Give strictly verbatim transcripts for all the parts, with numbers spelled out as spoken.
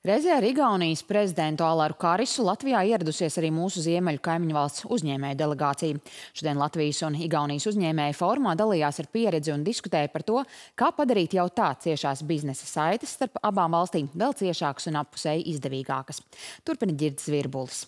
Reizē ar Igaunijas prezidentu Alaru Karisu Latvijā ieradusies arī mūsu ziemeļu kaimiņu valsts uzņēmēju delegācija. Šodien Latvijas un Igaunijas uzņēmēju fórumā dalījās ar pieredzi un diskutēja par to, kā padarīt jau tā ciešās biznesa saites starp abām valstīm vēl ciešākas un appusēji izdevīgākas. Turpina Ģirds Virbulis.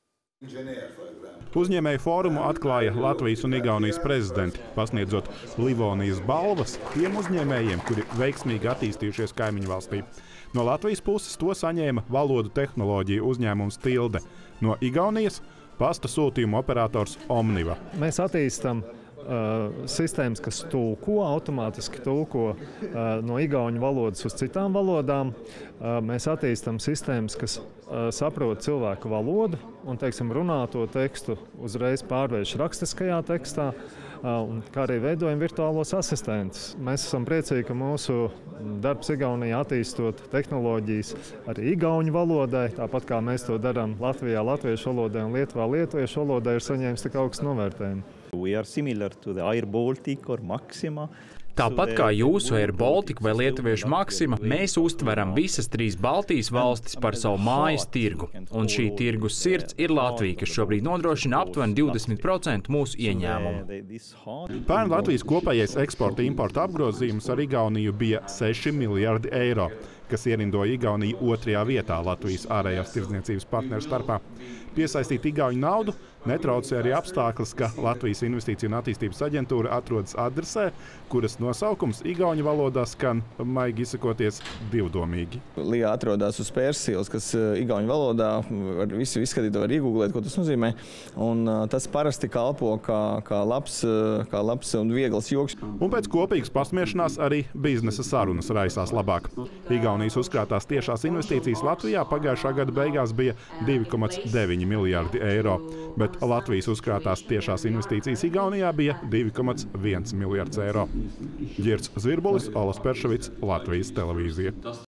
Uzņēmēju fórumu atklāja Latvijas un Igaunijas prezidenti, pasniedzot Livonijas balvas tiem uzņēmējiem, kuri veiksmīgi attīstījušies kaimiņu valstī. No Latvijas puses to saņēma valodu tehnoloģiju uzņēmums Tilde, no Igaunijas pasta sūtījuma operators Omniva. Mēs attīstam uh, sistēmas, kas tulko, automātiski tulko uh, no igauņu valodas uz citām valodām. Uh, mēs attīstam sistēmas, kas uh, saprot cilvēku valodu un, teiksim, runāto tekstu uzreiz pārvērš rakstiskajā tekstā, uh, un kā arī veidojam virtuālos asistentus. Mēs esam priecīgi, ka mūsu darbs Igaunijā attīstot tehnoloģijas arī igauņu valodai, tāpat kā mēs to darām Latvijā latviešu valodai un Lietuvā lietuviešu valodai, ir saņēmis tik augstu novērtējumu. We are similar to the Air Baltic or Maxima. Tāpat kā jūsu Air Baltic vai lietuviešu Maxima, mēs uztveram visas trīs Baltijas valstis par savu mājas tirgu. Un šī tirgus sirds ir Latvija, kas šobrīd nodrošina aptuveni divdesmit procentus mūsu ieņēmumu. Pērn Latvijas kopējais eksporta importa apgrozījums ar Igauniju bija seši miljardi eiro, kas ierindoja Igauniju otrajā vietā Latvijas ārējās tirdzniecības partneru starpā. Piesaistīt igauņu naudu netraucē arī apstākļus, ka Latvijas Investīciju un attīstības aģentūra atrodas adresē, kuras nosaukums igauņu valodā skan, maigi izsakoties, divdomīgi. Lijā atrodas uz Persijas, kas igauņu valodā var visu izskatīt, var iegūglēt, ko tas nozīmē. Un tas parasti kalpo kā, kā, labs, kā labs un viegls joks. Un pēc kopīgas pasmiešanās arī biznesa sarunas raisās labāk. Igaunijas uzkrātās tiešās investīcijas Latvijā pagājušā gada beigās bija divi komats deviņi miljardi eiro, bet Latvijas uzkrātās tiešās investīcijas Igaunijā bija divi komats viens miljards eiro. Ģirds Virbulis, Olas Peršovits, Latvijas televīzija.